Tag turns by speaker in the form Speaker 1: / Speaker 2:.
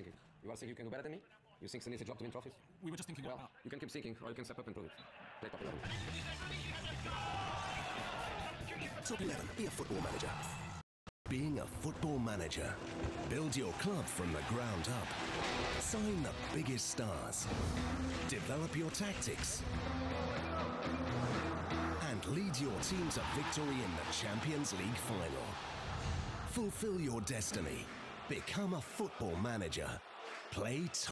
Speaker 1: thinking? You are thinking you can do better than me? You think it's a job to win trophies?
Speaker 2: We were just thinking
Speaker 1: Well,
Speaker 2: about...
Speaker 1: you can keep thinking, or you can step up and prove it. Play top 11.
Speaker 3: Top 11. Be a football manager. Being a football manager. Build your club from the ground up. Sign the biggest stars. Develop your tactics. And lead your team to victory in the Champions League final. Fulfill your destiny. Become a football manager. Play